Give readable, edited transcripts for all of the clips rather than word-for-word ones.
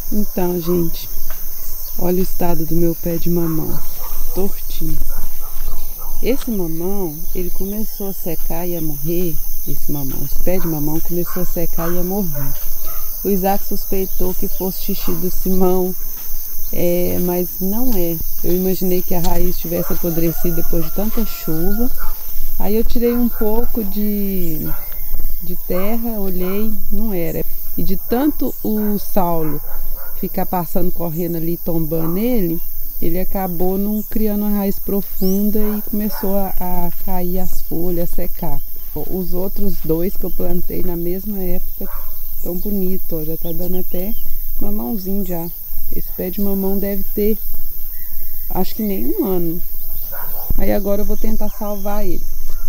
Então, gente, olha o estado do meu pé de mamão, tortinho. Esse mamão, ele começou a secar e a morrer. Esse pé de mamão começou a secar e a morrer. O Isaac suspeitou que fosse xixi do Simão, mas não é. Eu imaginei que a raiz tivesse apodrecido depois de tanta chuva. Aí eu tirei um pouco de terra, olhei, não era. E de tanto o Saulo ficar passando, correndo ali, tombando nele, ele acabou não criando uma raiz profunda e começou a cair as folhas, a secar. Os outros dois que eu plantei na mesma época tão bonito, ó, já tá dando até mamãozinho já. Esse pé de mamão deve ter, acho que nem um ano. Aí agora eu vou tentar salvar ele.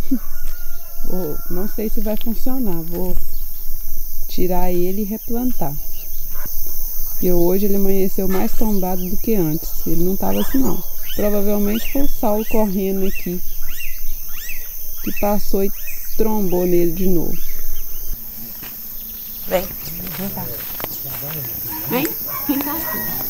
Não sei se vai funcionar, vou tirar ele e replantar. E hoje ele amanheceu mais tombado do que antes. Ele não estava assim não. Provavelmente foi o Saulo correndo aqui que passou e trombou nele de novo. Vem, vem cá. Vem, vem cá.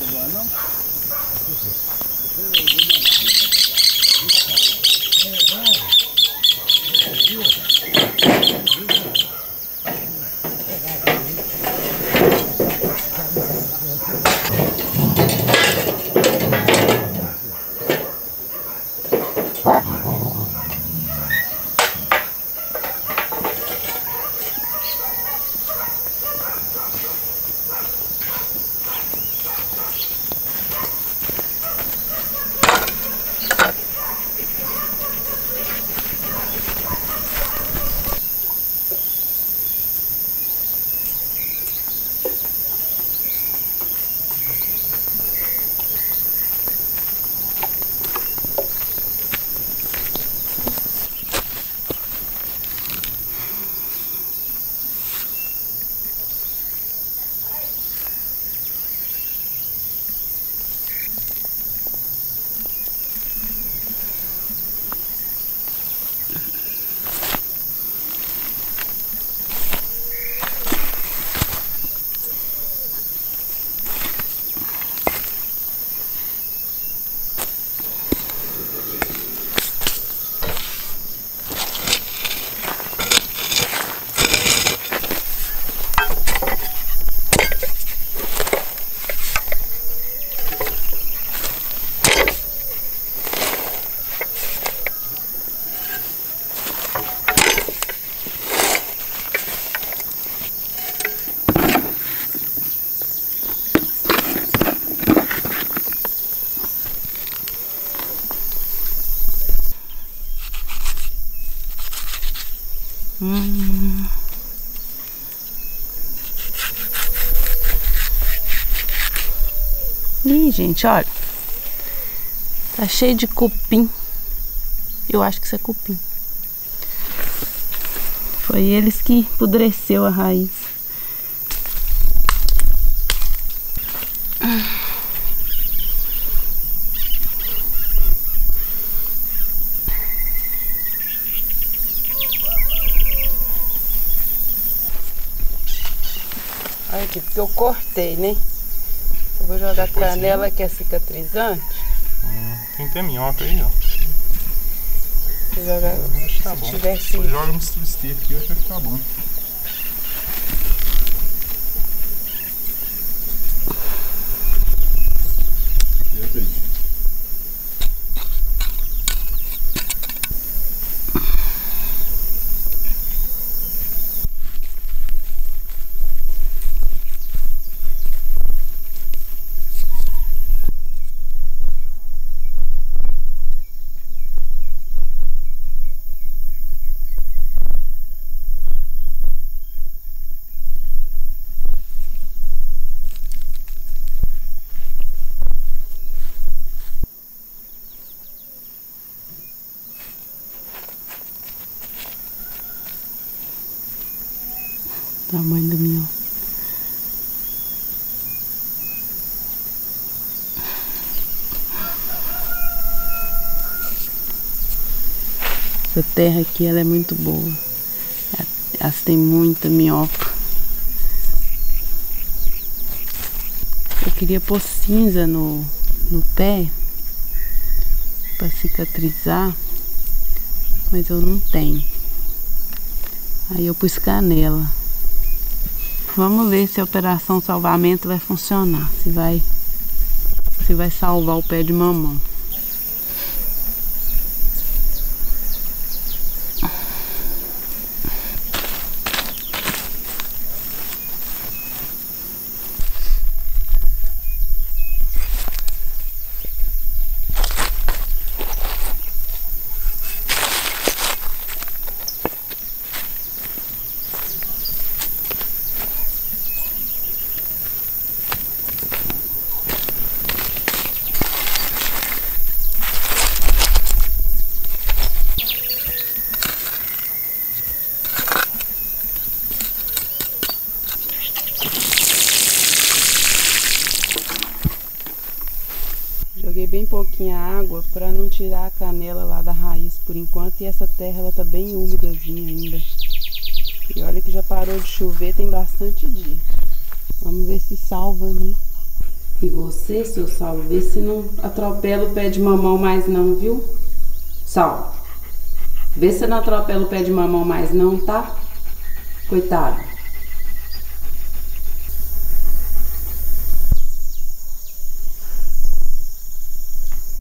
Ih, gente, olha. Tá cheio de cupim. Eu acho que isso é cupim. Foi eles que apodreceu a raiz. Olha aqui, porque eu cortei, né? Eu vou jogar canela que é cicatrizante. Tem que ter minhoca aí, ó. Vou jogar, acho que tá bom. Tivesse... Joga uns twister aqui, eu acho que vai ficar bom. Tamanho do minhão. Essa terra aqui, ela é muito boa. Elas têm muita minhoca. queria pôr cinza no pé para cicatrizar, mas eu não tenho. Aí eu pus canela. Vamos ver se a operação salvamento vai funcionar, se vai salvar o pé de mamão. Joguei bem pouquinha água para não tirar a canela lá da raiz por enquanto, e essa terra ela tá bem úmidazinha ainda. E olha que já parou de chover, tem bastante dia. Vamos ver se salva, né? E você, seu Saulo, vê se não atropela o pé de mamão mais não, viu? Saulo, vê se não atropela o pé de mamão mais não, tá? Coitado.